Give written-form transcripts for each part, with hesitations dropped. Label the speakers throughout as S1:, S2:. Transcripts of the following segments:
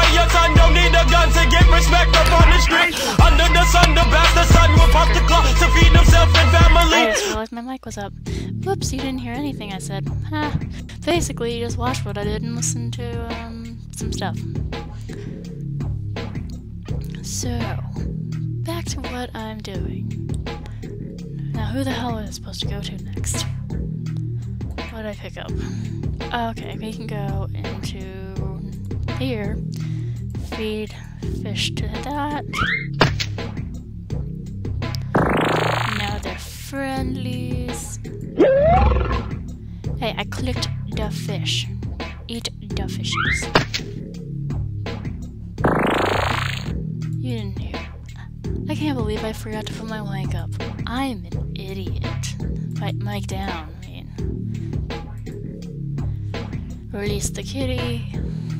S1: your son, don't need a gun to get respect up on the street. Under the sun, the bastard son will pop the clock to feed himself and family.
S2: I just realized my mic was up. Whoops, you didn't hear anything I said. Basically, you just watched what I did and listened to, some stuff. So, back to what I'm doing. Now, who the hell is supposed to go to next? What did I pick up? Okay, we can go into here, feed fish to that. Now they're friendlies. Hey, I clicked the fish. Eat the fishes. You didn't hear. I can't believe I forgot to put my mic up. I'm an idiot. Mic down, I mean. Release the kitty.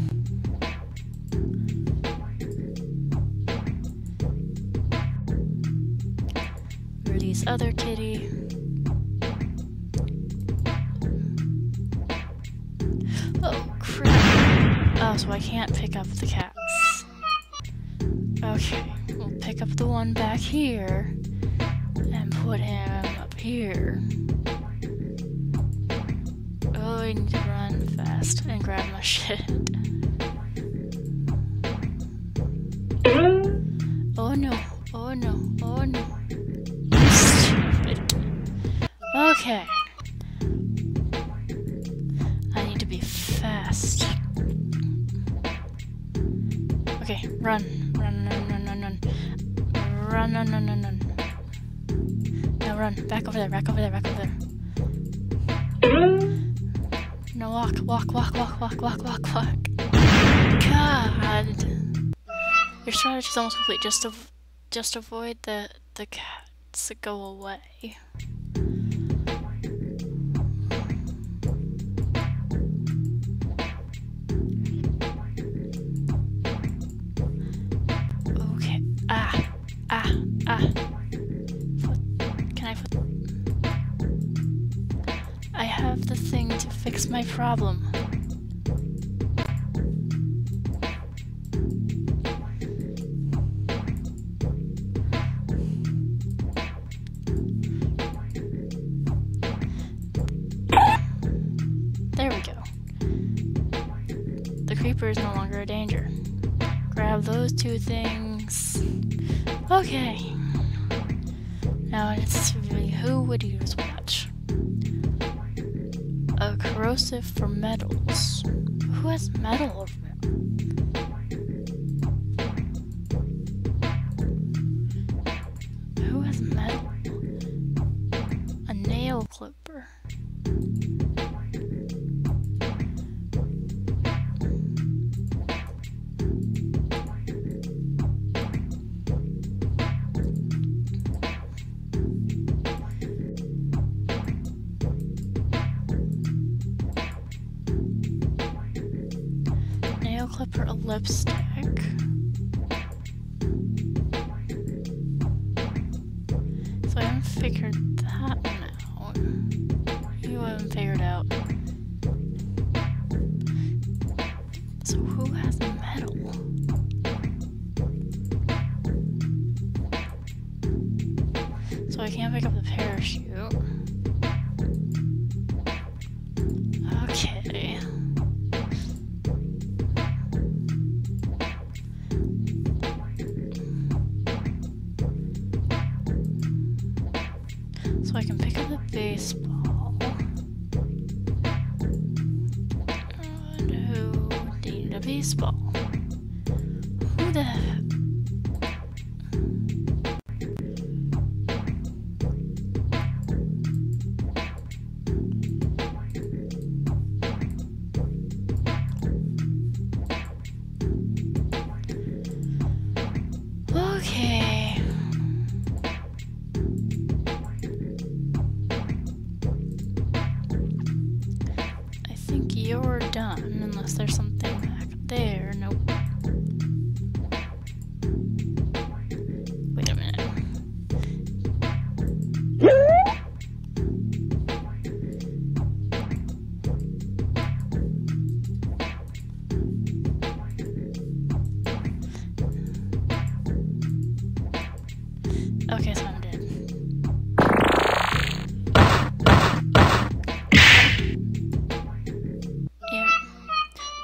S2: Release other kitty. Oh crap. Oh, so I can't pick up the cats. Okay, we'll pick up the one back here and put him up here. Oh, I need to run fast and grab my shit. Oh no, oh no, oh no. You stupid. Okay. I need to be fast. Okay, run. Run. Now run. Back over there. No, walk. God. Your strategy's almost complete. Just avoid the cats that go away. Okay. Can I put... I have the thing to fix my problem. There we go. The creeper is no longer a danger. Grab those two things. Okay. Now it's really who would use what? A corrosive for metals. Who has metal over there? Who has metal? A nail clipper. Clipper, a lipstick. So I haven't figured that one out. You haven't figured out. So who has metal? So I can't pick up the parachute. Okay. So I can pick up the baseball. And who needed a baseball? Who the heck? Okay. I think you're done, unless there's something back there. Nope. Wait a minute.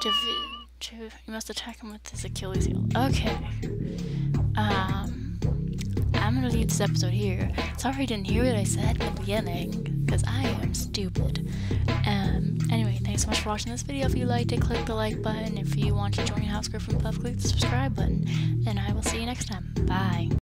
S2: You must attack him with his Achilles heel. Okay. I'm gonna leave this episode here. Sorry you didn't hear what I said in the beginning, because I am stupid. Anyway, thanks so much for watching this video. If you liked it, click the like button. If you want to join House Griffin Puff, click the subscribe button. And I will see you next time. Bye.